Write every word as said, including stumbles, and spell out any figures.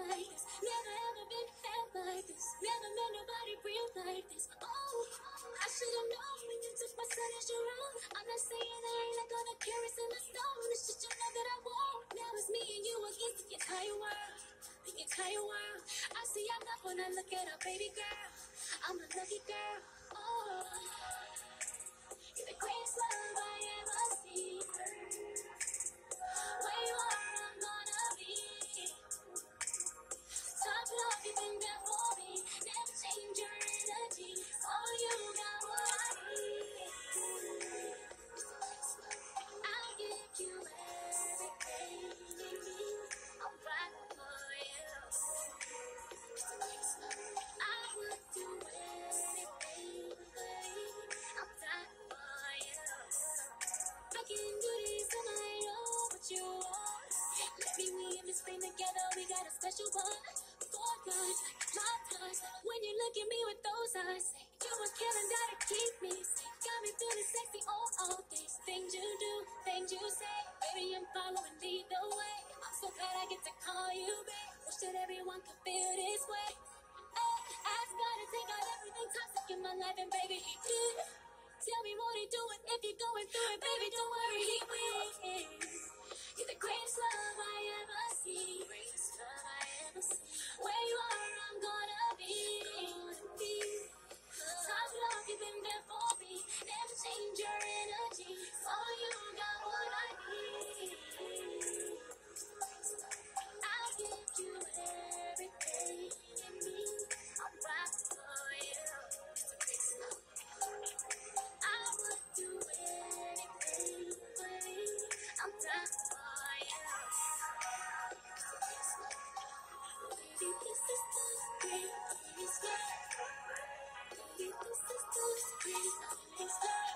like this. Never ever been felt like this. Never met nobody real like this. Oh, I should've known when you took my son as your own. I'm not saying I ain't like all the carrots in the stone. It's just you know that I won't. Now it's me and you against the entire world. The entire world. I see I'm up when I look at a baby girl. I'm a lucky girl. Oh, you're the greatest love I ever seen. Where you are, I'm gonna be. Tough love, you've been there for me. Never change your energy. Oh, you got what I need. I'll give you everything you need. I'm right for you. I would do anything for you. I'm right for you. I can do this and I know what you want. Let me we in this thing together, we got a special bond. Four guys, my touch. When you look at me with those eyes, you was killing, gotta keep me safe. Got me feeling sexy all, all days. Things you do, things you say. Baby, I'm following, lead the way. I'm so glad I get to call you babe. Wish that everyone could feel this way. Hey, ask God to take out everything toxic in my life, and baby, he did. Tell me what he doing if you're going through it, baby, don't worry, he will. You're the greatest love I ever see. Greatest love I ever see. Where you are, I'm gonna be. Tough love, you've been there for me. Never change your energy. Oh, you got what I need. I'll give you everything you need. I'm right for you. I would do anything for you. I'm done for you. Baby, this is the greatest love. Baby, this is the greatest love.